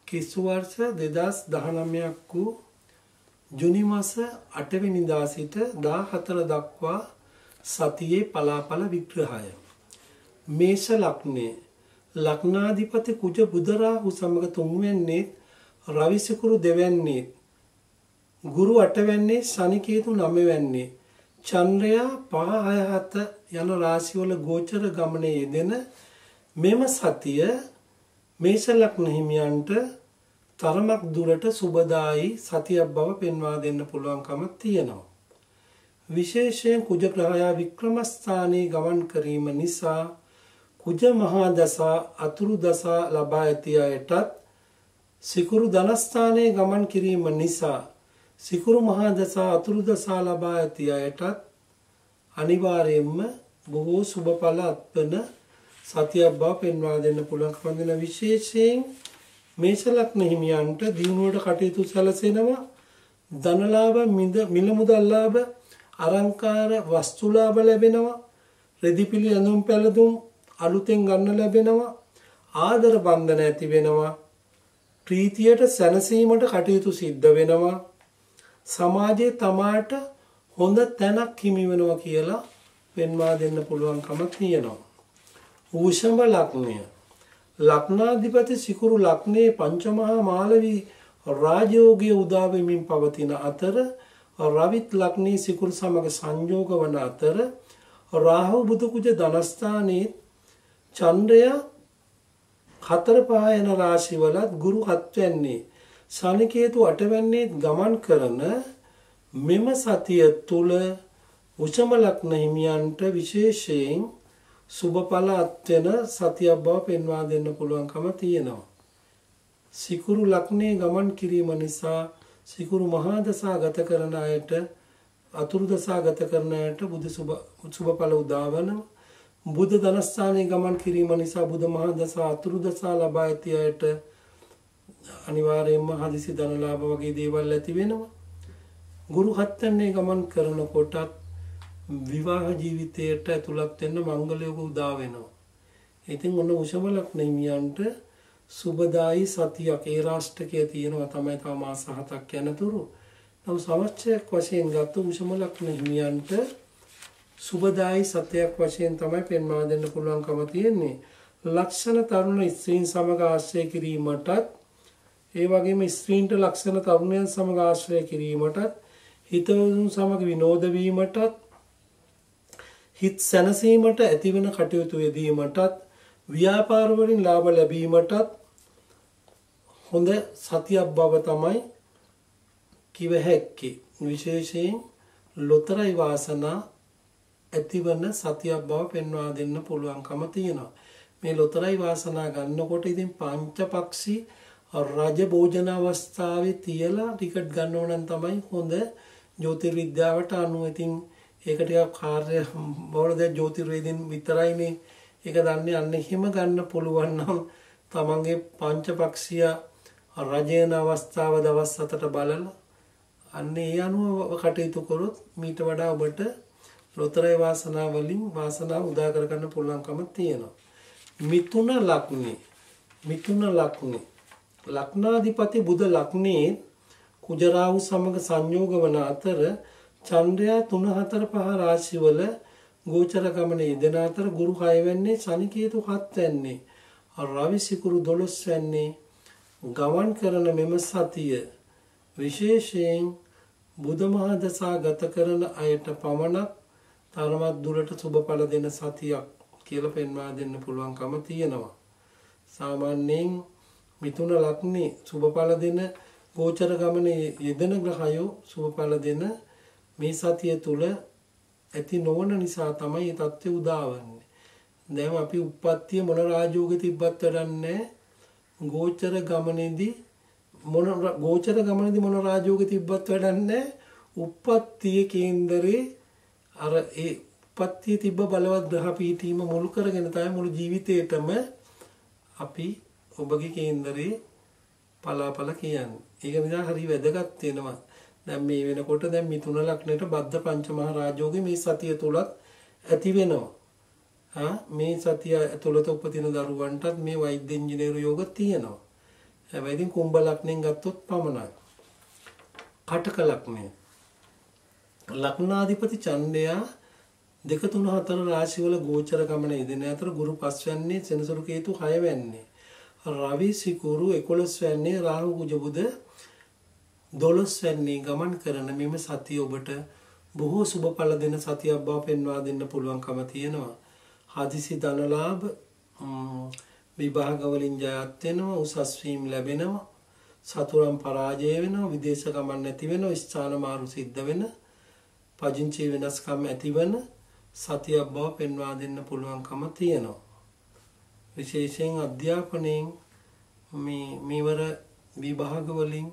කිසු වර්ෂ 2019ක් වූ ජුනි මාස 8 වෙනිදා සිට 14 දක්වා සතියේ පලාපල විග්‍රහය. මේෂ ලග්නයේ ලග්නාධිපති කුජ බුධ රාහු සමග තුන්වැන්නේ රවි සිකුරු දෙවැන්නේ ගුරු අටවැන්නේ ශනි කේතු නවවැන්නේ චන්ද්‍රයා 5 6 7 යන රාශිවල ගෝචර ගමනේ යෙදෙන මෙම සතිය මේෂ ලග්න හිමියන්ට තරමක් දුරට සුබදායි සතියක් බව පෙන්වා දෙන්න පුළුවන්කම තියෙනවා. විශේෂයෙන් කුජ ග්‍රහයා වික්‍රම ස්ථානයේ ගමන් කිරීම නිසා කුජ මහා දසා අතුරු දසා ලබා ඇති අයටත් සිකුරු ධනස්ථානයේ ගමන් කිරීම නිසා සිකුරු මහා දසා අතුරු දසා ලබා ඇති අයටත් අනිවාර්යයෙන්ම බොහෝ සුබඵල අත්වන සතියක් බව පෙන්වා දෙන්න පුළුවන්කම දෙන විශේෂයෙන් මේෂ ලග්න හිමියන්ට දිනුවට කටයුතු සැලසෙනවා. ධනලාභ මිල මුදල් ලාභ අලංකාර වස්තු ලාභ ලැබෙනවා. රෙදිපිලි ඇඳුම් පැළඳුම් අලුතෙන් ගන්න ලැබෙනවා. ආදර බන්ධන ඇති වෙනවා. ප්‍රීතියට සැනසීමට කටයුතු සිද්ධ වෙනවා. සමාජයේ තමාට හොඳ තැනක් හිමි වෙනවා කියලා පෙන්වා දෙන්න පුළුවන්කම තියෙනවා. වෘෂභ ලග්නය ලග්නාධිපති සිකුරු ලග්නයේ පංචමහා මාලවී රාජයෝගයේ උදා වෙමින් පවතින අතර රවිත් ලග්නයේ සිකුරු සමග සංයෝග වන අතර රාහු බුධ කුජ ධනස්ථානයේ චන්ද්‍රය 4 5 යන රාශිවලත් ගුරු 7 වෙන්නේ ශනි කේතු 8 වෙන්නේ ගමන් කරන මෙම සතිය තුල වෘෂභ ලග්න හිමියන්ට විශේෂයෙන් සුබඵල අත්වෙන සතියක් බව පෙන්වා දෙන්න පුළුවන්කම තියෙනවා. සිකුරු ලග්නයේ ගමන් කිරීම නිසා සිකුරු මහා දසා ගත කරන අයට අතුරු දසා ගත කරන අයට බුදු සුබඵල උදා වෙනවා. බුද්ධ ධනස්ථානයේ ගමන් කිරීම නිසා බුද්ධ මහා දසා අතුරු දසා ලබා ඇති අයට අනිවාර්යයෙන්ම හදිසි ධන ලාභ වගේ දේවල් ඇති වෙනවා. ගුරු හත්න්නේ ගමන් කරනකොටත් විවාහ ජීවිතයට ඇතුළත් වෙන්න මංගල යෝග උදා වෙනවා. ඉතින් ඔන්න වෘෂභ ලග්න හිමියන්ට සුබදායි සතියක් ඒ රාෂ්ටකයේ තියෙනවා තමයි තව මාස 7ක් යනතුරු. නම් සමස්තයක් වශයෙන් ගත්ත වෘෂභ ලග්න හිමියන්ට සුබදායි සතියක් වශයෙන් තමයි පෙන්වා දෙන්න පුළුවන්කම තියෙන්නේ. ලක්ෂණ තරුණ ස්ත්‍රීන් සමග ආශ්‍රය කිරීමටත් ඒ වගේම ස්ත්‍රීන්ට ලක්ෂණ තරුණයන් සමග ආශ්‍රය කිරීමටත් හිතවතුන් සමග විනෝද වීමටත් හිත සැනසීමට ඇතිවන කටයුතු යෙදීමටත් ව්‍යාපාර වලින් ලාභ ලැබීමටත් හොඳ සතියක් බව තමයි කිව හැක්කේ. විශේෂයෙන් ලොතරැයි වාසනා ඇතිවන සතියක් බව පෙන්වා දෙන්න පුළුවන්කම තියෙනවා. මේ ලොතරැයි වාසනා ගන්නකොට ඉතින් පංචපක්ෂී රජ භෝජන අවස්ථාවේ තියලා ටිකට් ගන්න ඕන නම් තමයි හොඳ ජ්‍යොතිර්විද්‍යාවට අනුව. ඉතින් ඒක ටිකක් කාර්ය බවල දැන් ජ්‍යොතිර්වේදීන් විතරයිනේ ඒක දන්නේ. අන්න එහෙම ගන්න පුළුවන් නම් තමන්ගේ පංචපක්ෂීය රජයන අවස්ථාව දවස් 7ට බලලා අන්න ඒ අනුව කටයුතු කරොත් මීට වඩා ඔබට ලොතරැයි වාසනාව වලින් වාසනාව උදා කර ගන්න පුළුවන්කම තියෙනවා. මිථුන ලග්නේ ලග්නාධිපති බුධ ලග්නයේ කුජ රාහු සමග සංයෝග වන අතර චන්ද්‍රයා 3 4 5 රාශිවල ගෝචර ගමනේ යෙදෙන අතර ගුරු 6 වෙන්නේ ශනි කේතු 7 වෙන්නේ රවි සිකුරු 12 වෙන්නේ ගමන් කරන මෙම සතිය විශේෂයෙන් බුධ මහා දසා ගත කරන අයට පමණක් තරමක් දුරට සුබඵල දෙන සතියක් කියලා පෙන්වා දෙන්න පුළුවන්කම තියෙනවා. සාමාන්‍යයෙන් මිථුන ලග්නේ සුබඵල දෙන ගෝචර ගමනේ යෙදෙන ග්‍රහයෝ සුබඵල දෙන මේ සතිය තුල ඇති නොවන නිසා තමයි මේ தත්ත්වය උදා වෙන්නේ. දැන් අපි උප්පත්තිය මොන රාජෝගෙ තිබ්බත් වැඩන්නේ ගෝචර ගමනේදී මොන රාජෝගෙ තිබ්බත් වැඩන්නේ උප්පත්තිය කේන්දරේ අර ඒ උප්පත්තිය තිබ්බ බලවත් ග්‍රහ පීඨීම මුල් කරගෙන තමයි මුළු ජීවිතේටම අපි ඔබගේ කේන්දරේ පලාපල කියන්නේ. ඒක නිසා හරි වැදගත් වෙනවා. දැන් මේ වෙනකොට දැන් මිථුන ලග්නයට බද්ධ පංචමහා රාජෝගේ මේ සතිය තුලත් ඇති වෙනවා. මේ සතිය තුලත උපදින දරුවන්ටත් මේ වෛද්‍ය ඉංජිනේරු යෝග තියෙනවා. හැබැයි ඉතින් කුම්භ ලග්නෙන් ගත්තොත් පමණයි. කටක ලග්නය. ලග්නාධිපති ඡන්දයා 2 3 4 රාශිවල ගෝචර ගමන යෙදෙන අතර ගුරු 5 වෙන්නේ සෙනසුරු කේතු 6 වෙන්නේ. රවි සිකුරු 11 වෙන්නේ රාහු කුජ බුධ 12 වෙන්නේ ගමන් කරන මෙම සතිය ඔබට බොහෝ සුබ ඵල දෙන සතියක් බව පෙන්වා දෙන්න පුළුවන්කම තියෙනවා. හදිසි ධනලාභ විභාග වලින් ජයත් වෙනවා, උසස් වීම් ලැබෙනවා, සතුරන් පරාජය වෙනවා, විදේශ ගමන් නැති වෙනවා, ස්ථාන මාරු සිද්ධ වෙන, පදිංචි වෙනස්කම් ඇතිවන සතියක් බව පෙන්වා දෙන්න පුළුවන්කම තියෙනවා. විශේෂයෙන් අධ්‍යාපනයෙන් මේවර විභාග වලින්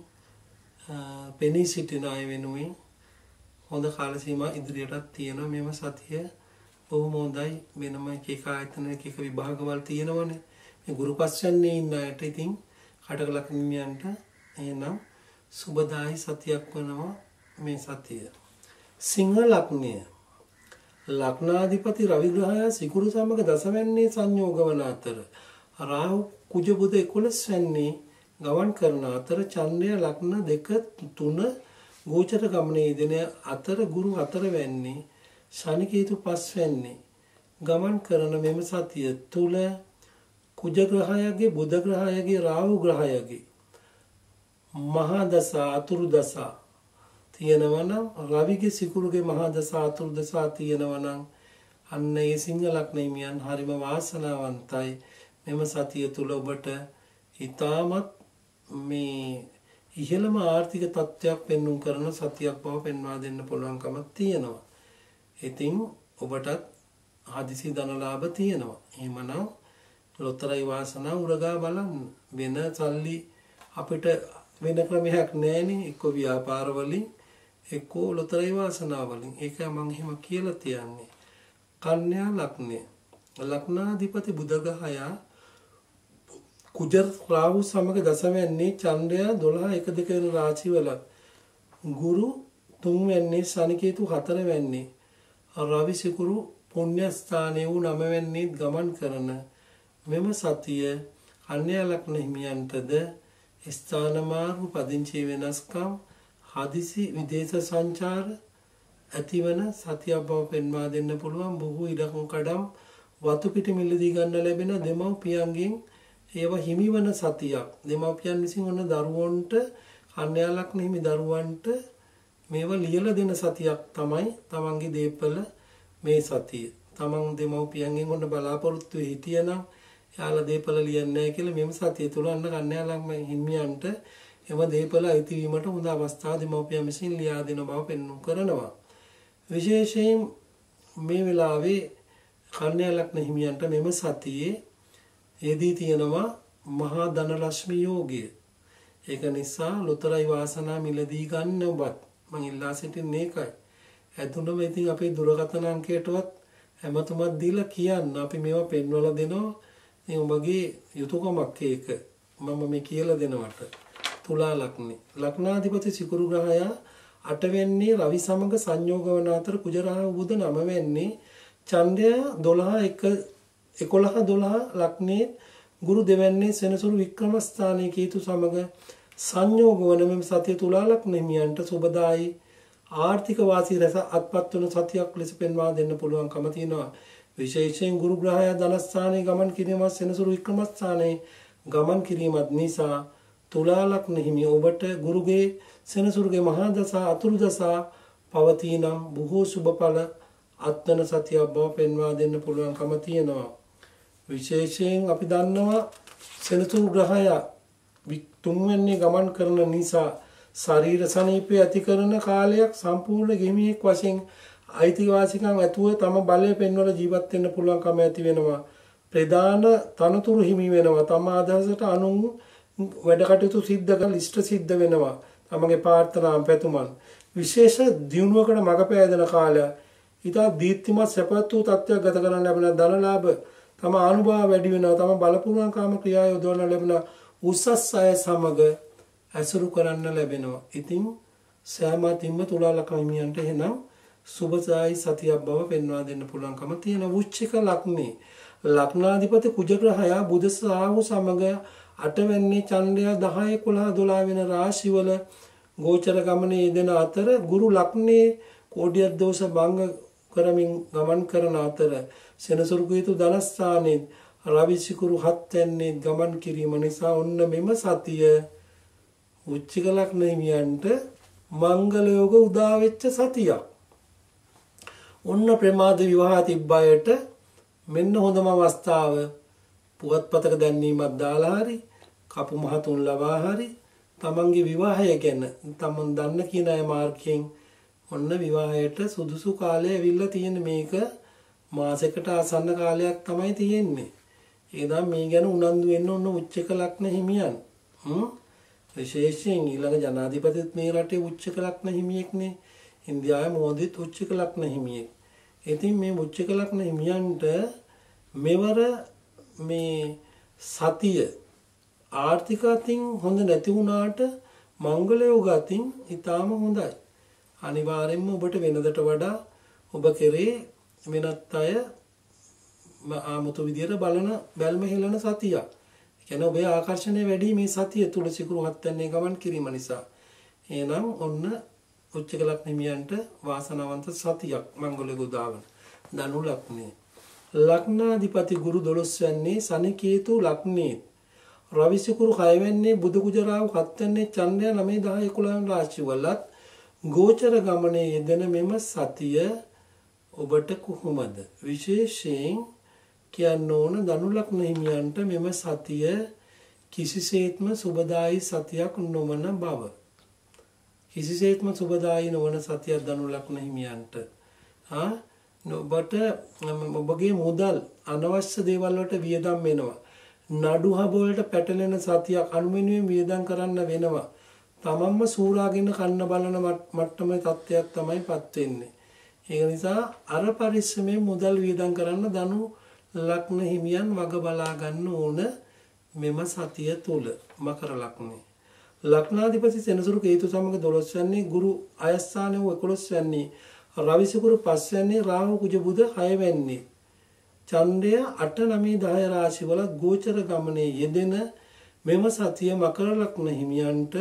පෙනී සිටින අය වෙනුවෙන් හොඳ කාල සීමා ඉදිරියටත් තියෙනවා. මෙම සතිය බොහොම හොඳයි. වෙනම එක ආයතනයක එක විභාගවල තියෙනවනේ. මේ ගුරු පස්වන්නේ ඉන්න අයට ඉතින් කටක ලක්ෂණයන්ට එහෙනම් සුබදායි සතියක් වෙනවා මේ සතිය. සිංහ ලග්නය. ලග්නාධිපති රවි ග්‍රහය සිකුරු සමග දසවැන්නේ සංයෝග වන අතර රාහු කුජ බුධ 11 වෙන්නේ ගමන් කරන අතර චන්ද්‍රය ලග්න 2 3 ගෝචර ගමනේ යෙදෙන අතර ගුරු 4 වෙන්නේ ශනි කේතු 5 වෙන්නේ ගමන් කරන මෙම සතිය තුල කුජ ග්‍රහයගේ බුධ ග්‍රහයගේ රාහු ග්‍රහයගේ මහා දසා අතුරු දසා තියෙනවා නම් රවිගේ සිකුරුගේ මහා දසා අතුරු දසා තියෙනවා නම් අන්න ඒ සිංහ ලග්නෙමියන් හරිම වාසනාවන්තයි. මෙම සතිය තුල ඔබට ඊටමත් මේ ඉහළම ආර්ථික තත්ත්වයක් පෙන්වුම් කරන සතියක් බව පෙන්වා දෙන්න පුළුවන්කම තියෙනවා. ඉතින් ඔබටත් හදිසි ධනලාභ තියෙනවා. එහෙමනම් ලොතරැයි වාසනාව උරගා බලන්න. වෙන සල්ලි අපිට වෙන ක්‍රමයක් නැහැනේ. එක්ක ව්‍යාපාර වලින් එක්ක ලොතරැයි වාසනාව වලින්. ඒකයි මම එහෙම කියලා තියන්නේ. කන්‍යා ලග්නය. ලග්නාධිපති බුධ ග්‍රහය කුජ රාහු සමග දසවැන්නේ චන්ද්‍රය 12 1 2 වෙන රාශිවල ගුරු 3 වෙන්නේ ශනි කේතු 4 වෙන්නේ රවි සිකුරු පුණ්‍ය ස්ථානයේ වූ 9 වෙන්නේ ගමන් කරන මෙම සතිය කන්‍යා ලග්න හිමියන්ටද ස්ථාන මාර්ග පදිංචි වෙනස්කම් හදිසි විදේශ සංචාර ඇතිවන සතියක් බව පෙන්වා දෙන්න පුළුවන්. බොහෝ ඉඩකම් කඩම් වතු පිටි මිලදී ගන්න ලැබෙන දෙමව්පියන්ගෙන් ඒව හිමිවන සතියක්. දෙමව්පියන් විසින් ඔන්න දරුවන්ට කන්‍යා ලග්න හිමි දරුවන්ට මේව ලියලා දෙන සතියක් තමයි තමන්ගේ දීපල මේ සතිය. තමන් දෙමව්පියන්ගෙන් ඔන්න බලාපොරොත්තු හිටියනම් යාලා දීපල ලියන්නේ නැහැ කියලා මෙම සතිය තුල අන්න කන්‍යා ලග්න හිමියන්ට එම දීපල අයිතිවීමට හොඳ අවස්ථා දෙමව්පියන් විසින් ලියා දෙන බව පෙන්වු කරනවා. විශේෂයෙන් මේ වෙලාවේ කන්‍යා ලග්න හිමියන්ට මෙම සතියේ යෙදී තියෙනවා මහා ධනලක්ෂ්මී යෝගය. ඒක නිසා ලොතරැයි වාසනා මිලදී ගන්න ඔබත් මම ඉල්ලා සිටින්නේ ඒකයි. ඇතුළම ඉතින් අපේ දුරකථන අංකයටවත් හැමතුමත් දීලා කියන්න. අපි මේවා පෙන්වලා දෙනවා. මේ ඔබගේ යුතුයකමක් ඒක. මම මේ කියලා දෙනවට. තුලා ලග්නේ. ලග්නාධිපති සිකුරු ග්‍රහය 8 වෙන්නේ රවි සමග සංයෝග වන අතර කුජ රාහු බුධ 9 වෙන්නේ චන්ද්‍රය 12 1 11 12 ලග්නේ ගුරු දෙවැන්නේ සෙනසුරු වික්‍රම ස්ථානයේ කේතු සමග සංයෝග වන මෙම සතිය තුලා ලග්න හිමියන්ට සුබදායි ආර්ථික වාසී රස අත්පත් වන සතියක් ලෙස පෙන්වා දෙන්න පුළුවන්කම තියෙනවා. විශේෂයෙන් ගුරු ග්‍රහය ධනස්ථානයේ ගමන් කිරීමත් සෙනසුරු වික්‍රම ස්ථානයේ ගමන් කිරීමත් නිසා තුලා ලග්න හිමි ඔබට ගුරුගේ සෙනසුරුගේ මහා දසා අතුරු දසා පවතිනම් බොහෝ සුබඵල අත්වන සතියක් බව පෙන්වා දෙන්න පුළුවන්කම තියෙනවා. විශේෂයෙන් අපි දන්නවා සෙනසුරු ග්‍රහය තුන්වෙනි ගමන් කරන නිසා ශරීර සනීපය ඇති කරන කාලයක් සම්පූර්ණ ගෙමියෙක් වශයෙන් අයිතිවාසිකම් ඇතුව තම බලය පෙන්වලා ජීවත් වෙන්න පුළුවන්කම ඇති වෙනවා. ප්‍රධාන තනතුරු හිමි වෙනවා. තම අදහසට අනුන් වැඩ කටයුතු සිද්ධ කරලා ඉෂ්ට සිද්ධ වෙනවා. තමගේ ප්‍රාර්ථනා පැතුමන් විශේෂ දියුණුවකට මඟ පෑදෙන කාලය. ඊට දීප්තිමත් සැපත් වූ තත්ත්වයක් ගත කරන්න ලැබෙන ධනලාභ තම අනුභව වැඩි වෙනවා. තම බලපුරුවන්කාම ක්‍රියා යොදවන්න ලැබෙන උසස් අය සමග ඇසුරු කරන්න ලැබෙනවා. ඉතින් සෑමතින්ම තුලා ලග්න හිමියන්ට එහෙනම් සුබසායි සතියක් බව පෙන්වා දෙන්න පුළුවන්කම තියෙන. වෘශ්චික ලග්නේ ලග්නාධිපති කුජ ග්‍රහය බුධ රාහු සමග අටවැන්නේ චන්ද්‍රය 10 11 12 වෙන රාශිවල ගෝචර ගමනේ යෙදෙන අතර ගුරු ලග්නයේ කෝටියක් දෝෂ භංග කරමින් ගමන් කරන අතර සෙනසුරු කීතු ධනස්ථානයේ රවි සිකුරු 7 වෙන්නේ ගමන් කිරීම නිසා ඔන්න මෙම සතිය උච්චික ලග්න හිමියන්ට මංගල යෝග උදා වෙච්ච සතියක්. ඔන්න ප්‍රමාද විවාහ තිබ්බයට මෙන්න හොඳම අවස්ථාව පුවත්පතක දැන්වීමක් දාලා හරි කපු මහතුන් ලබා හරි තමන්ගේ විවාහය ගැන තමන් දන්න කියන අය මාර්ගයෙන් ඔන්න විවාහයට සුදුසු කාලය ඇවිල්ලා තියෙන මේක මාසයකට ආසන්න කාලයක් තමයි තියෙන්නේ. එහෙනම් මේ ගැන උනන්දු වෙන්න ඕන උච්චක ලග්න හිමියන්. විශේෂයෙන් ඊළඟ ජනාධිපතිත් මේ රටේ උච්චක ලග්න හිමියෙක්නේ. ඉන්දියාවේ මොදිත් උච්චක ලග්න හිමියෙක්. ඉතින් මේ උච්චක ලග්න හිමියන්ට මෙවර මේ සතිය ආර්ථික අතින් හොඳ නැති වුණාට මංගල යෝග අතින් ඊටාම හොඳයි. අනිවාර්යෙන්ම ඔබට වෙනදට වඩා ඔබ කෙරේ වෙනත් අය ආමුතු විදියට බලන බැල්ම හෙලන සතිය. ඒ කියන්නේ ඔබේ ආකර්ෂණය වැඩි මේ සතිය තුල සිකුරු 7 වෙනි ගමන් කිරීම නිසා. එහෙනම් ඔන්න උච්චක ලග්න හිමියන්ට වාසනාවන්ත සතියක් මංගල යෝග උදාවන. ධනු ලග්නේ. ලග්නාධිපති ගුරු 12 වෙන්නේ සනි කේතු ලග්නේ. රවි සිකුරු 6 වෙන්නේ බුදු කුජ රාහු 7 වෙන්නේ චන්ද්‍රය 9 10 11 රාශි වලත් ගෝචර ගමනේ යෙදෙන මෙම සතිය ඔබට කොහොමද? විශේෂයෙන් කියන්න ඕන ධනු ලග්න හිමියන්ට මෙම සතිය කිසිසේත්ම සුබදායි සතියක් නොවන බව. කිසිසේත්ම සුබදායි නොවන සතියක් ධනු ලග්න හිමියන්ට. ඔබට ඔබගේ මුදල් අනවශ්‍ය දේවල් වලට වියදම් වෙනවා. නඩු හබ වලට පැටලෙන සතියක් අනුමිනුවෙන් වියදම් කරන්න වෙනවා. තමන්ම සූරාගෙන කන්න බලන මට්ටමේ තත්ත්වයක් තමයිපත් වෙන්නේ. ඒක නිසා අර පරිස්සමෙන් මුදල් වියදම් කරන්න ධනු ලග්න හිමියන් වග බලා ගන්න ඕන මෙම සතිය තුල. මකර ලග්නේ. ලග්නාධිපති සෙනසුරු කේතු සමග 12 වෙනි ගුරු අයස්ථානයේ 11 වෙනි රවි සිකුරු 5 වෙනි රාහු කුජ බුධ 6 වෙනි චන්ද්‍රය 8 9 10 රාශි වල ගෝචර ගමනේ යෙදෙන මෙම සතිය මකර ලග්න හිමියන්ට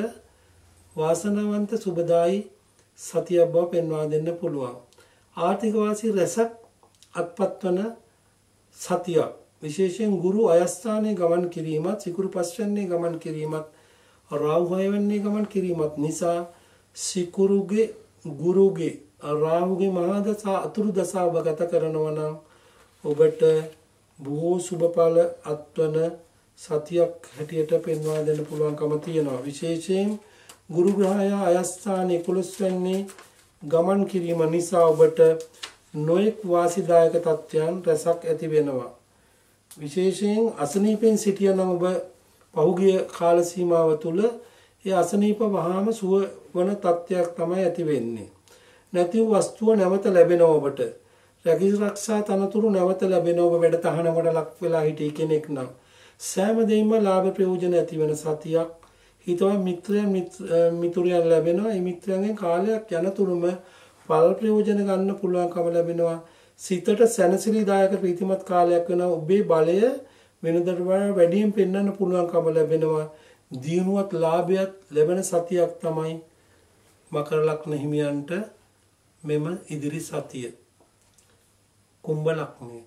වාසනාවන්ත සුබදායි සතියක් බව පෙන්වා දෙන්න පුළුවන්. ආර්ථික වාසී රැසක් අත්පත් වන සතියක්. විශේෂයෙන් ගුරු අයස්ථානයේ ගමන් කිරීමත් සිකුරු 5 වෙනි ගමන් කිරීමත් රාහු 6 වෙනි ගමන් කිරීමත් නිසා සිකුරුගේ ගුරුගේ රාහුගේ මහා දසා අතුරු දසා ඔබ ගත කරනවා නම් ඔබට බොහෝ සුබඵල අත්වන සතියක් හැටියට පෙන්වා දෙන්න පුළුවන්කම තියෙනවා. විශේෂයෙන් ගුරු ග්‍රහය අයස්ථානයේ 11 වෙනි ගමන් කිරීම නිසා ඔබට නොඑක් වාසිදායක තත්ත්වයන් රැසක් ඇති වෙනවා. විශේෂයෙන් අසනීපෙන් සිටියනම් ඔබ පහුගිය කාල සීමාව තුළ ඒ අසනීප වහාම සුව වන තත්ත්වයක් තමයි ඇති වෙන්නේ. නැති වස්තුව නැවත ලැබෙනවා ඔබට. රැකී ආරක්ෂා තනතුරු නැවත ලැබෙනවා ඔබ වැඩ තහනමකට ලක් වෙලා හිටිය කෙනෙක් නම්. සෑම දෙයක්ම ලාභ ප්‍රයෝජන ඇති වෙන සතියක්. හිතවත් මිතුරයන් ලැබෙනවා. මේ මිත්‍රයන්ගෙන් කාලයක් යනතුරුම ඵල ප්‍රයෝජන ගන්න පුළුවන්කම ලැබෙනවා. සිතට සැනසෙලිදායක ප්‍රීතිමත් කාලයක් වෙනවා. ඔබේ බලය වෙනදට වඩා වැඩියෙන් පෙන්වන්න පුළුවන්කම ලැබෙනවා. දියුණුවත් ලාභයත් ලැබෙන සතියක් තමයි මකර ලග්න හිමියන්ට මෙම ඉදිරි සතිය. කුම්භ ලග්නේ.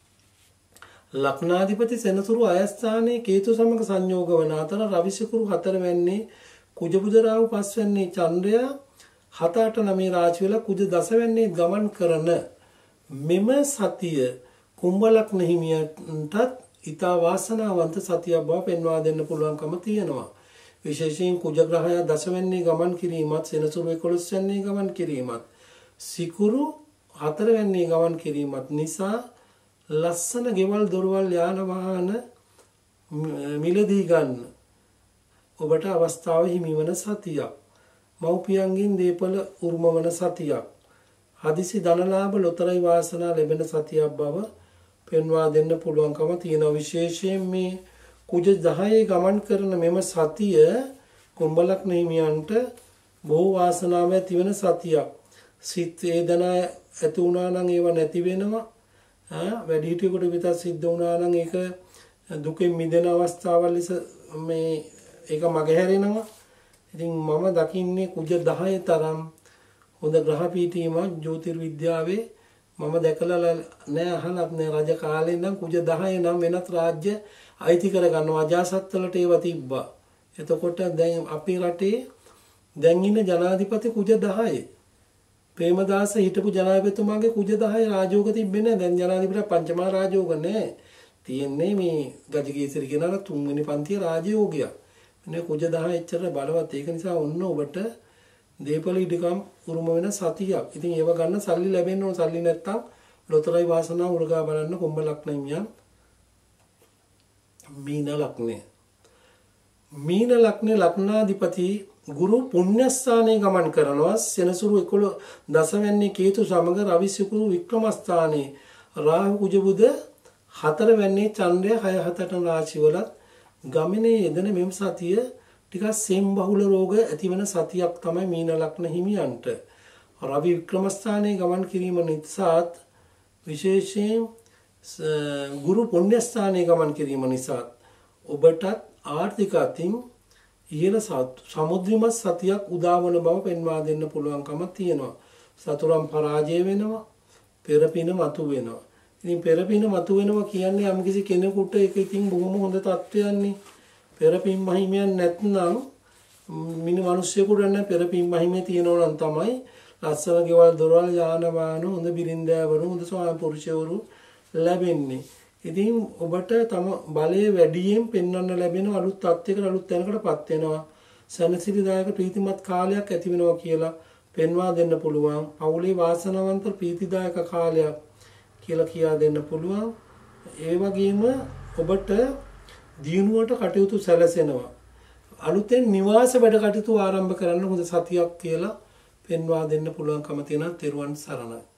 ලග්නාධිපති සෙනසුරු අයස්ථානයේ කේතු සමග සංයෝග වන අතර රවි සිකුරු 4 වෙනි කුජ බුධ රාහු 5 වෙනි චන්ද්‍රය 7 8 9 රාශි වල කුජ 10 වෙනි ගමන් කරන මෙම සතිය කුම්භ ලග්න හිමියන්ටත් ඊතා වාසනාවන්ත සතියක් බව පෙන්වා දෙන්න පුළුවන්කම තියෙනවා. විශේෂයෙන් කුජ ග්‍රහය 10 වෙනි ගමන් කිරීමත් සෙනසුරු 11 වෙනි ගමන් කිරීමත් සිකුරු 4 වෙනි ගමන් කිරීමත් නිසා ලස්සන ගෙවල් දොරවල් යාන වාහන මිලදී ගන්න ඔබට අවස්ථාව හිමි වන සතියක්. මව්පියන්ගෙන් දීපල උරුම වන සතියක්. හදිසි ධනලාභ ලොතරැයි වාසනා ලැබෙන සතියක් බව පෙන්වා දෙන්න පුළුවන්කම තියෙනවා. විශේෂයෙන් මේ කුජ 10 ගමන් කරන මෙම සතිය කුම්භ ලග්න හිමියන්ට බොහෝ වාසනාව ඇති වෙන සතියක්. සිත් වේදනා ඇති වුණා නම් ඒව නැති වෙනවා. වැඩිහිටියෙකුට විතර සිද්ධ වුණා නම් ඒක දුකෙන් මිදෙන අවස්ථාවල් ලෙස මේ ඒක මගහැරෙනවා. ඉතින් මම දකින්නේ කුජ 10 තරම් හොඳ ග්‍රහ පීඨීමක් ජ්‍යොතිර්විද්‍යාවේ මම දැකලා නෑ අහලත් නෑ. රජ කාලේ ඉඳන් කුජ 10 නම් වෙනත් රාජ්‍ය අයිති කර ගන්නවා. අජාසත්වලට ඒවා තිබ්බා. එතකොට දැන් අපේ රටේ දැන් ඉන්න ජනාධිපති කුජ 10. ප්‍රේමදාස හිටපු ජනාධිපතිතුමාගේ කුජ 10 රාජෝග තිබෙන්නේ නැහැ. දැන් ජනාධිපති පංචමහා රාජෝග නැහැ. තියෙන්නේ මේ ගජකේසරි කියනවා තුන්වෙනි පන්තියේ රාජයෝගයක්. මේ කුජ 10 එච්චර බලවත්. ඒක නිසා ඔන්න ඔබට දීපල ඉදකම් උරුම වෙන සතියක්. ඉතින් ඒව ගන්න සල්ලි ලැබෙන්න ඕන. සල්ලි නැත්තම් ලොතරැයි වාසනාව උරගා බලන්න කුම්භ ලග්නයෙන් මීන ලග්නය. මීන ලග්නේ ලග්නාධිපති ගුරු පුණ්‍යස්ථානයේ ගමන් කරනවා. සෙනසුරු 11 දසවැන්නේ කේතු සමග රවි සිකුරු වික්‍රමස්ථානයේ රාහු කුජ බුධ 4 වැන්නේ චන්ද්‍රය 6 7 රාශිවල ගමනේ යෙදෙන මෙම් සතිය ටිකක් සෙම් බහුල රෝග ඇති වෙන සතියක් තමයි මීන ලග්න හිමියන්ට. රවි වික්‍රමස්ථානයේ ගමන් කිරීම නිසාත් විශේෂයෙන් ගුරු පුණ්‍යස්ථානයේ ගමන් කිරීම නිසා ඔබටත් ආර්ථික අතින් ඉහළ සමුද්‍රිමත් සතියක් උදාවන බව පෙන්වා දෙන්න පුළුවන්කම තියෙනවා. සතුරම් පරාජය වෙනවා, පෙරපින මතු වෙනවා. ඉතින් පෙරපින මතු වෙනවා කියන්නේ යම්කිසි කෙනෙකුට ඒක ඉතින් බොහොම හොඳ තත්ත්වයක්නේ. පෙරපින් මහිමයක් නැත්නම් මිනිස්සුෙකුට නෑ පෙරපින් මහිමේ තියෙනවා නම් තමයි ලස්සන ගෙවල් දොරවල් යාන වාහන හොඳ බිරින්දෑවරු හොඳ ස්වාමි පුරුෂයවරු ලැබෙන්නේ. ඉතින් ඔබට තම බලයේ වැඩියෙන් පෙන්වන්න ලැබෙන අලුත් තත්යකට අලුත් තැනකටපත් වෙනවා. සනසිරිදායක ප්‍රීතිමත් කාලයක් ඇති වෙනවා කියලා පෙන්වා දෙන්න පුළුවන්. පවුලේ වාසනාවන්ත ප්‍රීතිදායක කාලයක් කියලා කියා දෙන්න පුළුවන්. ඒ වගේම ඔබට දිනුවට කටයුතු සැලසෙනවා. අලුතෙන් නිවාස වැඩ කටයුතු ආරම්භ කරන්න හොඳ සතියක් කියලා පෙන්වා දෙන්න පුළුවන්කම තියෙනවා. තෙරුවන් සරණයි.